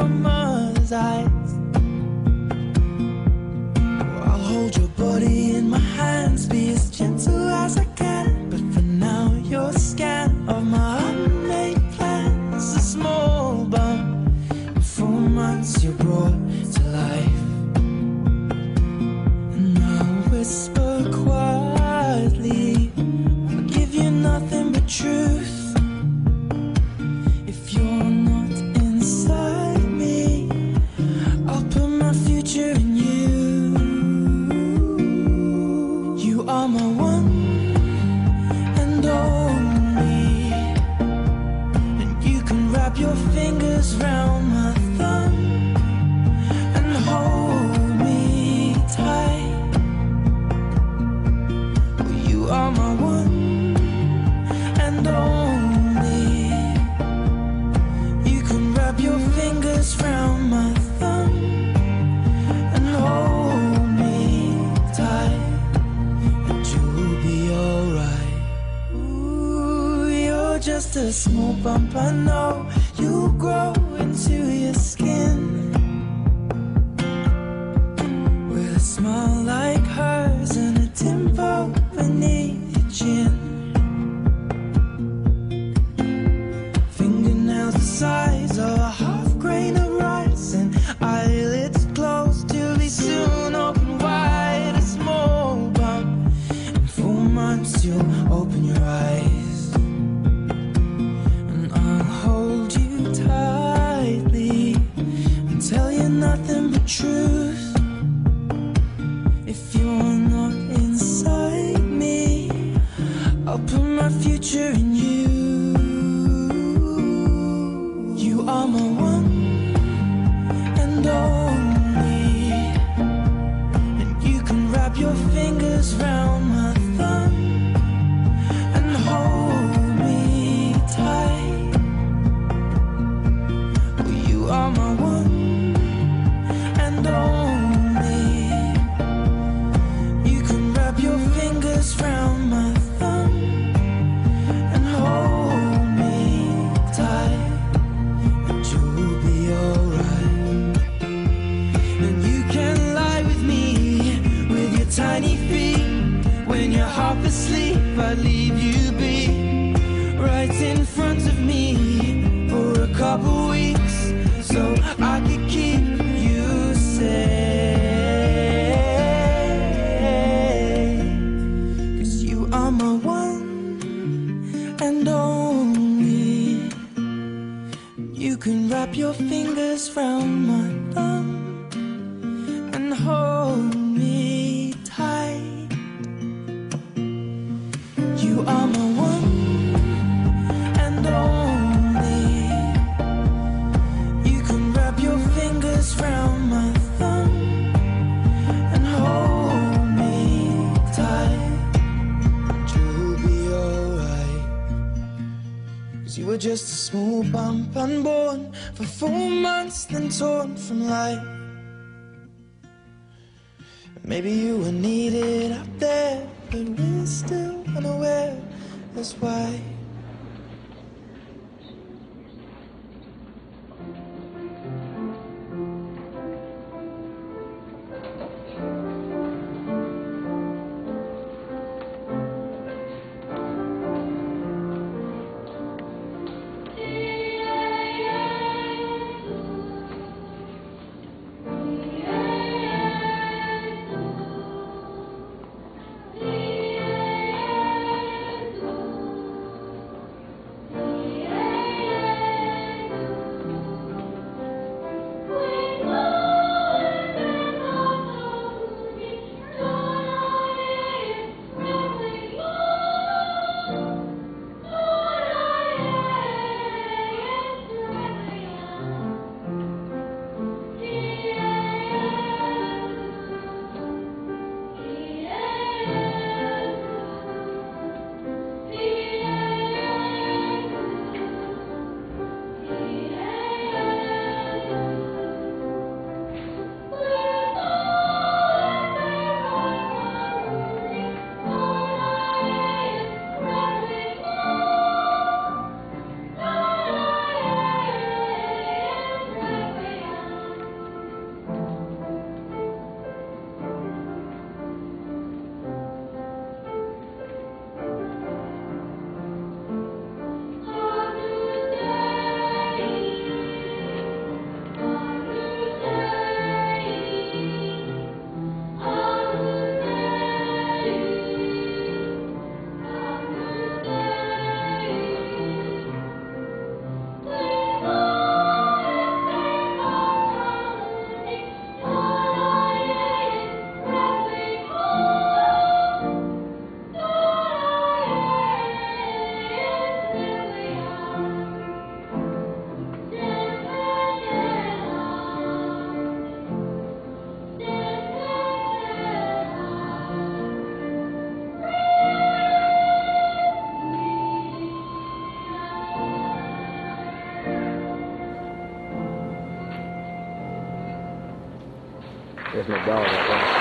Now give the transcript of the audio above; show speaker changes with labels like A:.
A: mother's eyes. I'll hold your body in my hands, be as gentle as I can. But for now, you're a scan of my unmade plans. A small bump, in 4 months you're brought to life. And I'll whisper quietly, I'll give you nothing but truth. If you're not inside me, I'll put my future in you. You are my one and only, and you can wrap your fingers round my thumb and hold me tight. Oh, you are my one and only, you can wrap your fingers round my thumb and hold me tight, and you'll be alright. Ooh, you're just a small bump, I know. You'll grow into your skin with a smile like hers and a dimple beneath your chin. Fingernails the size of a half grain of rice, and eyelids closed till they soon open wide. A small bump, in 4 months you'll open your eyes, and I'll hold you tightly and tell you nothing but truth. If you're not inside me, I'll put my future in you. You are my one and only, and you can wrap your fingers round my thumb and hold me tight. Oh, you are my one and only, you can wrap your fingers round my thumb and hold me tight, and you'll be alright. And you can lie with me with your tiny feet. When you're half asleep, I'd leave you be right in front of me for a couple weeks, so I could keep you safe. 'Cause you are my one and only, you can wrap your fingers round my thumb and hold me tight. You are my one and only, you can wrap your fingers round my thumb and hold me tight, and you'll be alright. 'Cause you were just a small bump, unborn for 4 months, then torn from life. Maybe you were needed up there, but we're still unaware. That's why.
B: There's my dog right there.